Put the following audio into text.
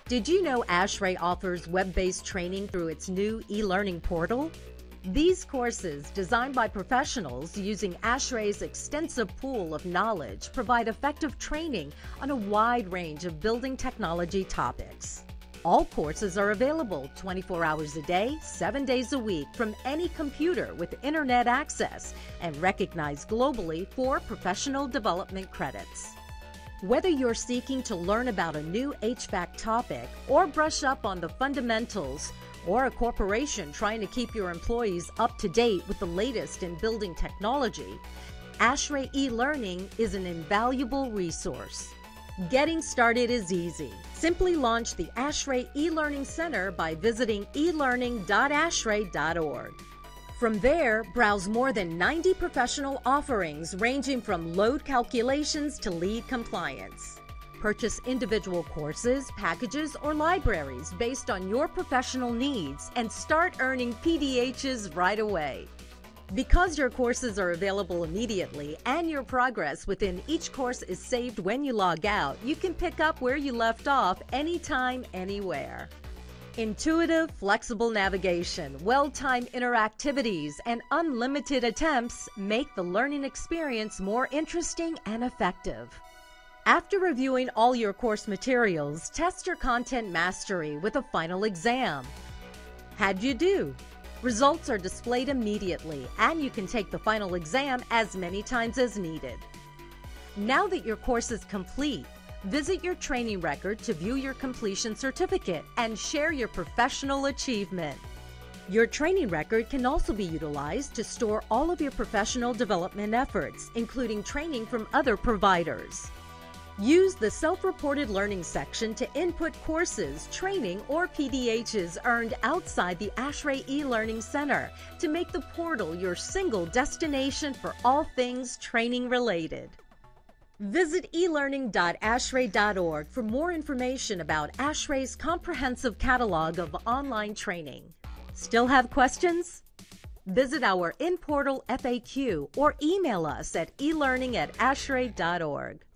Did you know ASHRAE offers web-based training through its new e-learning portal? These courses, designed by professionals using ASHRAE's extensive pool of knowledge, provide effective training on a wide range of building technology topics. All courses are available 24 hours a day, 7 days a week from any computer with internet access and recognized globally for professional development credits. Whether you're seeking to learn about a new HVAC topic or brush up on the fundamentals, or a corporation trying to keep your employees up to date with the latest in building technology, ASHRAE eLearning is an invaluable resource. Getting started is easy. Simply launch the ASHRAE eLearning Center by visiting elearning.ashrae.org. From there, browse more than 90 professional offerings ranging from load calculations to lead compliance. Purchase individual courses, packages, or libraries based on your professional needs and start earning PDHs right away. Because your courses are available immediately and your progress within each course is saved when you log out, you can pick up where you left off anytime, anywhere. Intuitive, flexible navigation, well-timed interactivities, and unlimited attempts make the learning experience more interesting and effective. After reviewing all your course materials, test your content mastery with a final exam. How'd you do? Results are displayed immediately, and you can take the final exam as many times as needed. Now that your course is complete, visit your training record to view your completion certificate and share your professional achievement. Your training record can also be utilized to store all of your professional development efforts, including training from other providers. Use the Self-Reported Learning section to input courses, training, or PDHs earned outside the ASHRAE eLearning Center to make the portal your single destination for all things training related. Visit elearning.ashrae.org for more information about ASHRAE's comprehensive catalog of online training. Still have questions? Visit our in-portal FAQ or email us at elearning@ashrae.org.